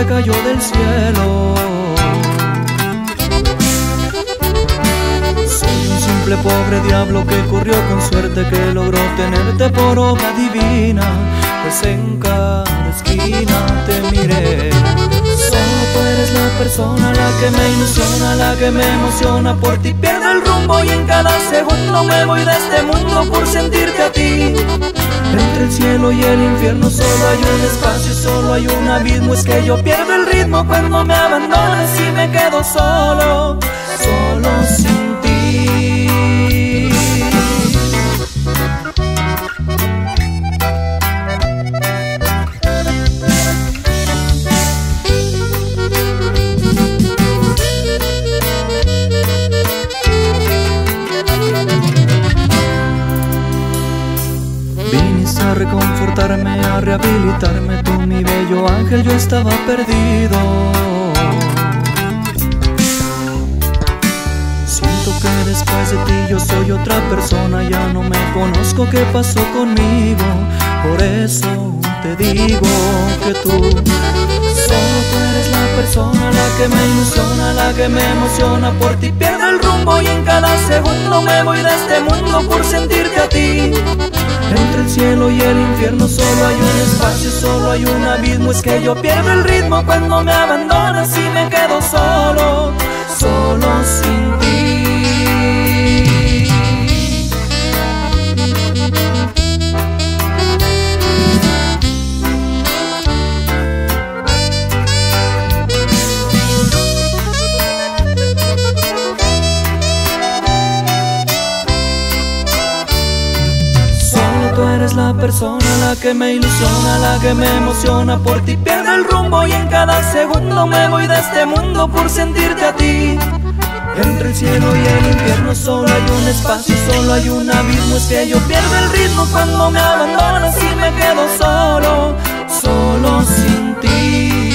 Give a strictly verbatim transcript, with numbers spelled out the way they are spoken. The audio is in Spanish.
que cayó del cielo. Soy un simple pobre diablo que corrió con suerte, que logró tenerte por obra divina, pues en cada esquina te miré. Solo tú eres la persona, la que me ilusiona, la que me emociona. Por ti pierdo el rumbo y en cada segundo me voy de este mundo por sentirte a ti. Entre el cielo y el infierno solo hay un espacio, solo hay un abismo. Es que yo pierdo el ritmo cuando me abandonas y me quedo solo, solo sin ti. Viniste a reconfortarme, a rehabilitarme, tú mi bello ángel, yo estaba perdido. Siento que después de ti yo soy otra persona, ya no me conozco, ¿qué pasó conmigo? Por eso te digo que tú, solo tú eres la persona, la que me ilusiona, la que me emociona. Por ti pierdo el rumbo y en cada segundo me voy de este mundo por sentirte a ti. Entre el cielo y el infierno solo hay un espacio, solo hay un abismo. Es que yo pierdo el ritmo cuando me abandonas y me quedo solo, solo sin ti. Tú eres la persona, la que me ilusiona, la que me emociona. Por ti pierdo el rumbo y en cada segundo me voy de este mundo por sentirte a ti. Entre el cielo y el infierno solo hay un espacio, solo hay un abismo. Es que yo pierdo el ritmo cuando me abandonas y me quedo solo, solo sin ti.